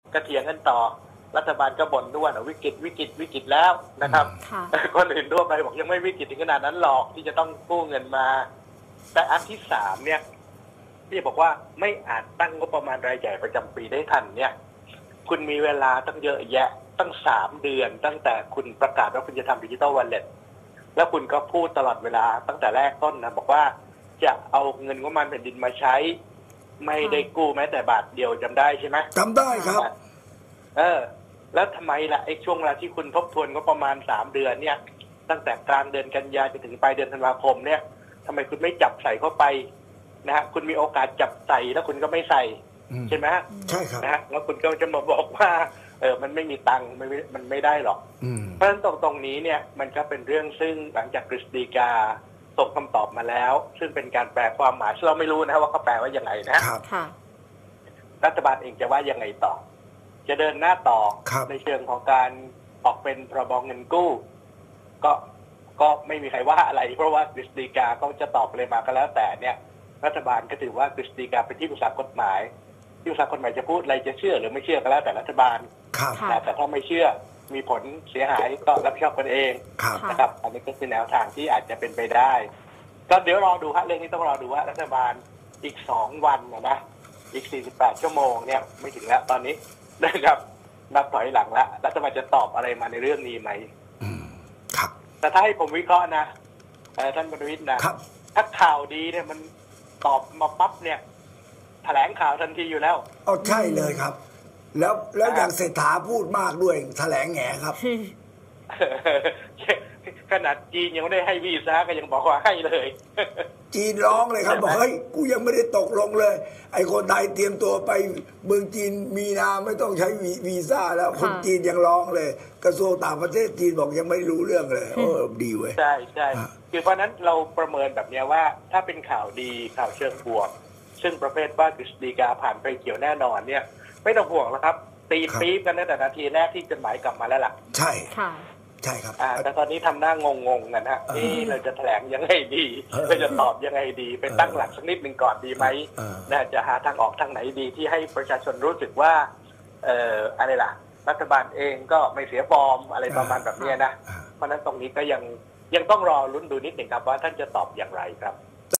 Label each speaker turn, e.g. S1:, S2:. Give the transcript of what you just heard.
S1: ก็เถียงกันต่อรัฐบาลก็บ่นด้วยวิกฤตแล้วนะครับคนอื่นทั่วไปบอกยังไม่วิกฤตถึงขนาดนั้นหรอกที่จะต้องกู้เงินมาแต่อันที่สามเนี่ยที่บอกว่าไม่อาจตั้งงบประมาณรายจ่ายประจำปีได้ทันเนี่ยคุณมีเวลาตั้งเยอะแยะตั้ง3 เดือนตั้งแต่คุณประกาศว่าคุณจะทำดิจิทัลวอลเล็ตแล้วคุณก็พูดตลอดเวลาตั้งแต่แรกต้นนะบอกว่าจะเอาเงินงบประมาณแผ่นดินมาใช้ไม่ได้กู้แม้แต่บาทเดียวจำได้ใช่ไหม
S2: จำได้ครับ
S1: แล้วทำไมล่ะไอ้ช่วงเวลาที่คุณทบทวนก็ประมาณ3 เดือนเนี่ยตั้งแต่กลางเดือนกันยายนจนถึงปลายเดือนธันวาคมเนี่ยทำไมคุณไม่จับใส่เข้าไปนะฮะคุณมีโอกาสจับใส่แล้วคุณก็ไม่ใส่ใช่ไหม
S2: ใช่ครับ
S1: นะฮะแล้วคุณก็จะมาบอกว่ามันไม่มีตังค์มันไม่ได้หรอกเพราะฉะนั้นตรงนี้เนี่ยมันก็เป็นเรื่องซึ่งหลังจากกฤษฎีกาส่งคำตอบมาแล้วซึ่งเป็นการแปลความหมายซึ่งเราไม่รู้นะว่าเขาแปลว่ายังไงนะรัฐบาลเองจะว่ายังไงต่อจะเดินหน้าต่อในเชิงของการออกเป็นพรบเงินกู้ก็ไม่มีใครว่าอะไรเพราะว่ากฤษฎีกาเขาจะตอบอะไรมาก็แล้วแต่เนี่ยรัฐบาลก็ถือว่ากฤษฎีกาเป็นที่ปรึกษากฎหมายที่ปรึกษากฎหมายจะพูดอะไรจะเชื่อหรือไม่เชื่อก็แล้วแต่รัฐบาลแต่ถ้าไม่เชื่อมีผลเสียหายก็รับผิดชอบกันเองนะครับอันนี้ก็คือแนวทางที่อาจจะเป็นไปได้ก็เดี๋ยวรอดูฮะเรื่องนี้ต้องรอดูว่ารัฐบาลอีก2 วันนะอีก48 ชั่วโมงเนี่ยไม่ถึงแล้วตอนนี้นะครับนับถอยหลังแล้วรัฐบาลจะตอบอะไรมาในเรื่องนี้ไหม
S2: ครับ
S1: แต่ถ้าให้ผมวิเคราะห์นะท่านบรรวิทย์นะถ้าข่าวดีเนี่ยมันตอบมาปั๊บเนี่ยแถลงข่าวทันทีอยู่แล้ว
S2: ใช่เลยครับแล้วอย่างเศรษฐาพูดมากด้วยแถลงแหงครับ
S1: ขนาดจีนยังไม่ได้ให้วีซ่าก็ยังบอกว่าให้เลย
S2: จีนร้องเลยครับบอกเฮ้ยกูยังไม่ได้ตกลงเลยไอ้คนไทยเตรียมตัวไปเมืองจีนมีนาไม่ต้องใช้วีซ่าแล้วคนจีนยังร้องเลยกระทรวงต่างประเทศจีนบอกยังไม่รู้เรื่องเลยดีเว้ย
S1: ใช่คือเพราะนั้นเราประเมินแบบนี้ว่าถ้าเป็นข่าวดีข่าวเชิงบวกซึ่งประเภทว่ากฤษฎีกาผ่านไปเขียวแน่นอนเนี่ยไม่ต้องห่วงแล้วครับตีปี๊บกันตั้งแต่นาทีแรกที่จดหมายกลับมาแล้วล่ะ
S2: ใช่ใช่ครับ
S1: แต่ตอนนี้ทำหน้างงกันฮะเราจะแถลงยังไงดีเราจะตอบยังไงดีไปตั้งหลักสักนิดหนึ่งก่อนดีไหมจะหาทางออกทางไหนดีที่ให้ประชาชนรู้สึกว่าอะไรล่ะรัฐบาลเองก็ไม่เสียฟอร์มอะไรประมาณแบบนี้นะเพราะนั้นตรงนี้ก็ยังต้องรอลุ้นดูนิดหนึ่งครับว่าท่านจะตอบอย่างไรครับ